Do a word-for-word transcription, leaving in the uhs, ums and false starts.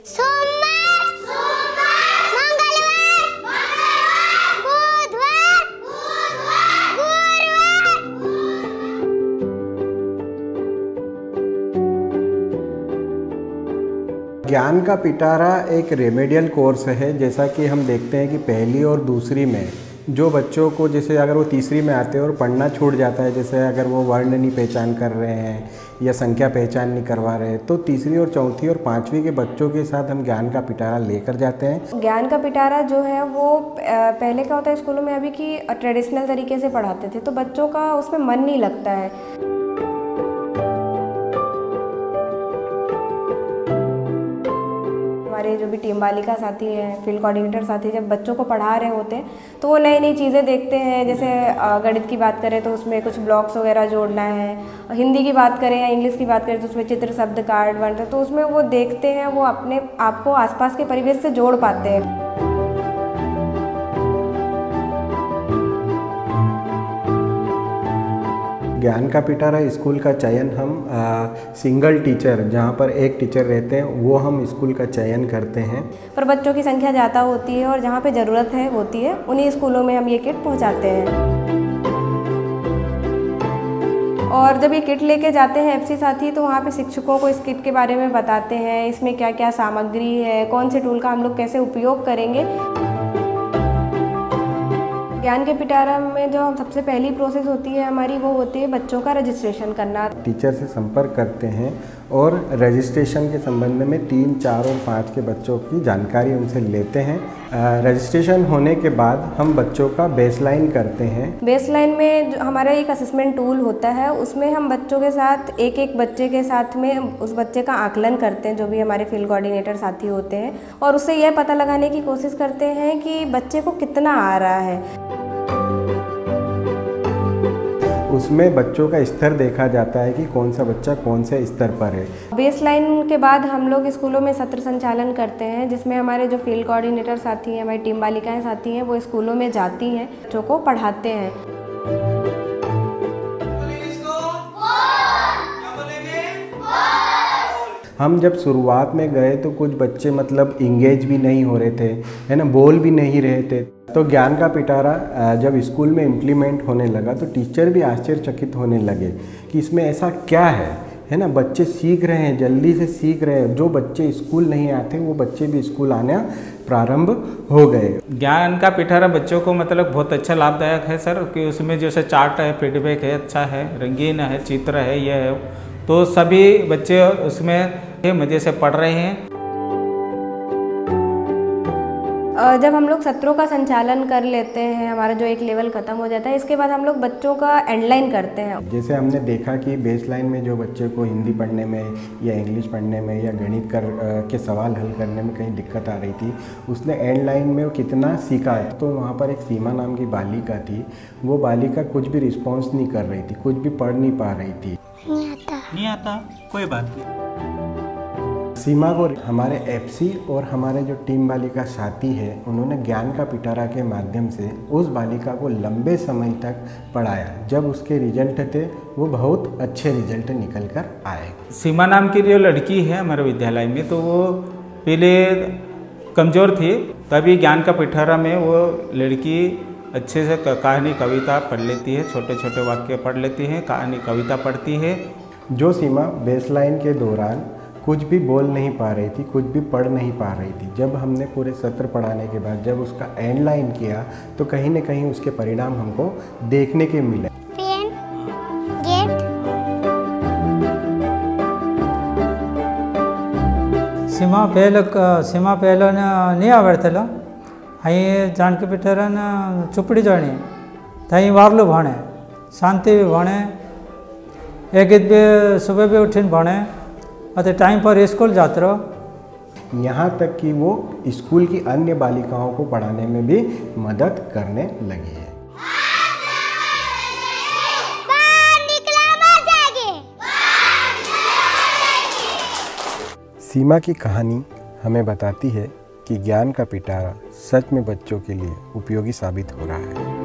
सोमवार, सोमवार, मंगलवार, मंगलवार, बुधवार, बुधवार, गुरुवार। ज्ञान का पिटारा एक रेमेडियल कोर्स है। जैसा कि हम देखते हैं कि पहली और दूसरी में जो बच्चों को, जैसे अगर वो तीसरी में आते हैं और पढ़ना छूट जाता है, जैसे अगर वो वर्ण नहीं पहचान कर रहे हैं या संख्या पहचान नहीं करवा रहे हैं, तो तीसरी और चौथी और पाँचवीं के बच्चों के साथ हम ज्ञान का पिटारा लेकर जाते हैं। ज्ञान का पिटारा जो है वो पहले क्या होता है स्कूलों में, अभी की ट्रेडिशनल तरीके से पढ़ाते थे तो बच्चों का उसमें मन नहीं लगता है। हमारे जो भी टीम बालिका साथी हैं, फील्ड कोऑर्डिनेटर साथी जब बच्चों को पढ़ा रहे होते हैं तो वो नई नई चीज़ें देखते हैं। जैसे गणित की बात करें तो उसमें कुछ ब्लॉक्स वगैरह जोड़ना है, हिंदी की बात करें या इंग्लिश की बात करें तो उसमें चित्र, शब्द, कार्ड बनते हैं, तो उसमें वो देखते हैं, वो अपने आप को आसपास के परिवेश से जोड़ पाते हैं। ज्ञान का पिटारा स्कूल का चयन हम आ, सिंगल टीचर, जहाँ पर एक टीचर रहते हैं, वो हम स्कूल का चयन करते हैं। पर बच्चों की संख्या ज़्यादा होती है और जहाँ पे ज़रूरत है होती है उन्हीं स्कूलों में हम ये किट पहुँचाते हैं। और जब ये किट लेके जाते हैं एफसी साथी तो वहाँ पे शिक्षकों को इस किट के बारे में बताते हैं, इसमें क्या क्या सामग्री है, कौन से टूल का हम लोग कैसे उपयोग करेंगे। ज्ञान के पिटारा में जो सबसे पहली प्रोसेस होती है हमारी, वो होती है बच्चों का रजिस्ट्रेशन करना। टीचर से संपर्क करते हैं और रजिस्ट्रेशन के संबंध में तीन, चार और पाँच के बच्चों की जानकारी उनसे लेते हैं। रजिस्ट्रेशन होने के बाद हम बच्चों का बेसलाइन करते हैं। बेसलाइन में जो हमारा एक असेसमेंट टूल होता है, उसमें हम बच्चों के साथ, एक एक बच्चे के साथ में उस बच्चे का आकलन करते हैं, जो भी हमारे फील्ड कोऑर्डिनेटर साथी होते हैं, और उससे यह पता लगाने की कोशिश करते हैं कि बच्चे को कितना आ रहा है। उसमें बच्चों का स्तर देखा जाता है कि कौन सा बच्चा कौन से स्तर पर है। बेसलाइन के बाद हम लोग स्कूलों में सत्र संचालन करते हैं, जिसमें हमारे जो फील्ड कोऑर्डिनेटर साथी हैं, हमारी टीम बालिकाएं साथी हैं, वो स्कूलों में जाती हैं, बच्चों को पढ़ाते हैं। हम जब शुरुआत में गए तो कुछ बच्चे मतलब इंगेज भी नहीं हो रहे थे, है ना, बोल भी नहीं रहे थे। तो ज्ञान का पिटारा जब स्कूल में इम्प्लीमेंट होने लगा तो टीचर भी आश्चर्यचकित होने लगे कि इसमें ऐसा क्या है, है ना, बच्चे सीख रहे हैं, जल्दी से सीख रहे हैं। जो बच्चे स्कूल नहीं आते वो बच्चे भी स्कूल आना प्रारंभ हो गए। ज्ञान का पिटारा बच्चों को मतलब बहुत अच्छा लाभदायक है सर, कि उसमें जैसे चार्ट है, फीडबैक है, अच्छा है, रंगीन है, चित्र है, यह है, तो सभी बच्चे उसमें मज़े से पढ़ रहे हैं। जब हम लोग सत्रों का संचालन कर लेते हैं, हमारा जो एक लेवल ख़त्म हो जाता है, इसके बाद हम लोग बच्चों का एंडलाइन करते हैं। जैसे हमने देखा कि बेसलाइन में जो बच्चे को हिंदी पढ़ने में या इंग्लिश पढ़ने में या गणित कर के सवाल हल करने में कहीं दिक्कत आ रही थी, उसने एंडलाइन में वो कितना सीखा। तो वहाँ पर एक सीमा नाम की बालिका थी, वो बालिका कुछ भी रिस्पॉन्स नहीं कर रही थी, कुछ भी पढ़ नहीं पा रही थी। नहीं आता, नहीं आता, कोई बात नहीं। सीमा को हमारे एफसी और हमारे जो टीम बालिका साथी है, उन्होंने ज्ञान का पिटारा के माध्यम से उस बालिका को लंबे समय तक पढ़ाया। जब उसके रिजल्ट थे वो बहुत अच्छे रिजल्ट निकल कर आए। सीमा नाम की जो लड़की है हमारे विद्यालय में, तो वो पहले कमज़ोर थी, तभी ज्ञान का पिटारा में वो लड़की अच्छे से कहानी, कविता पढ़ लेती है, छोटे छोटे वाक्य पढ़ लेती है, कहानी, कविता पढ़ती है। जो सीमा बेसलाइन के दौरान कुछ भी बोल नहीं पा रही थी, कुछ भी पढ़ नहीं पा रही थी, जब हमने पूरे सत्र पढ़ाने के बाद जब उसका एंड लाइन किया तो कहीं न कहीं उसके परिणाम हमको देखने के मिले। पेन, गेट, सीमा पहले सीमा पहले नहीं आवड़तेला, अँ जान के पिटारा चुपड़ी जाणी थी वार्लू भणे, शांति भी भणे, एक गीत भी सुबह भी उठीन भणे, अते टाइम पर स्कूल जाते रहो। यहाँ तक कि वो स्कूल की अन्य बालिकाओं को पढ़ाने में भी मदद करने लगी है। सीमा की कहानी हमें बताती है कि ज्ञान का पिटारा सच में बच्चों के लिए उपयोगी साबित हो रहा है।